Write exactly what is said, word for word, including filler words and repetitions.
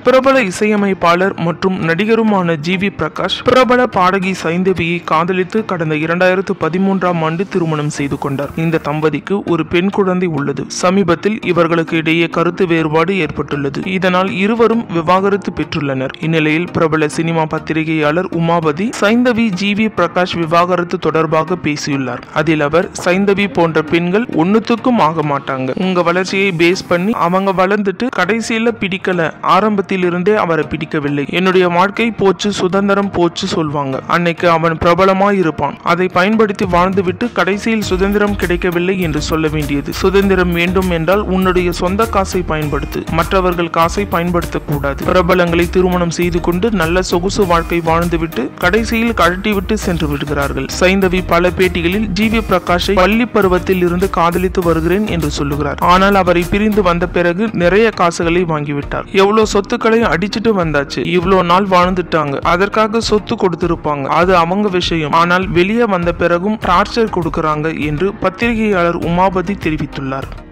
பிரபல இசையமைப்பாளர் மற்றும் நடிகருமான ஜி வி பிரகாஷ் பிரபல பாடகி சைந்தவியை காதலித்து கடந்த இரண்டாயிரத்து பதிமூன்றாம் ஆண்டு திருமணம் செய்து கொண்டார். இந்த தம்பதிக்கு ஒரு பெண் குழந்தை உள்ளது. சமீபத்தில் இவர்களுக்கு இடையே கருத்து வேறுபாடு ஏற்பட்டுள்ளது. இதனால் இருவரும் விவாகரத்து பெற்றுள்ளனர். இந்நிலையில் பிரபல சினிமா பத்திரிகையாளர் உமாபதி சைந்தவி ஜி வி பிரகாஷ் விவாகரத்து தொடர்பாக பேசியுள்ளார். அதில் அவர், சைந்தவி போன்ற பெண்கள் ஒன்னுத்துக்கும் ஆக மாட்டாங்க. உங்க வளர்ச்சியை பேஸ் பண்ணி அவங்க வளர்ந்துட்டு கடைசியில பிடிக்கல, ஆரம்பத்தில் இருந்தே அவரை பிடிக்கவில்லை, என்னுடைய வாழ்க்கை போச்சு, சுதந்திரம் போச்சு சொல்வாங்க. அன்னைக்கு அவன் பிரபலமாய் இருப்பான். அதை பயன்படுத்தி வாழ்ந்துவிட்டு கடைசியில் சுதந்திரம் கிடைக்கவில்லை என்று சொல்ல வேண்டியது. சுதந்திரம் வேண்டும் என்றால் உன்னுடைய சொந்த காசை பயன்படுத்து, மற்றவர்கள் காசை பயன்படுத்தக்கூடாது. பிரபலங்களை திருமணம் செய்து கொண்டு நல்ல சொகுசு வாழ்க்கை வாழ்ந்துவிட்டு கடைசியில் கழட்டிவிட்டு சென்று விடுகிறார்கள். சைந்தவி பல பேட்டிகளில் ஜி வி பிரகாஷை பள்ளி பருவத்தில் இருந்து காதலித்து வருகிறேன் என்று சொல்லுகிறார். ஆனால் அவரை பிரிந்து வந்த பிறகு நிறைய காசுகளை வாங்கிவிட்டார். எவ்வளவு சொத்துக்களை அடிச்சுட்டு வந்தாச்சு, இவ்வளவு நாள் வாழ்ந்துட்டாங்க, அதற்காக சொத்து கொடுத்திருப்பாங்க, அது அவங்க விஷயம். ஆனால் வெளியே வந்த பிறகும் டார்ச்சர் கொடுக்கறாங்க என்று பத்திரிகையாளர் உமாபதி தெரிவித்துள்ளார்.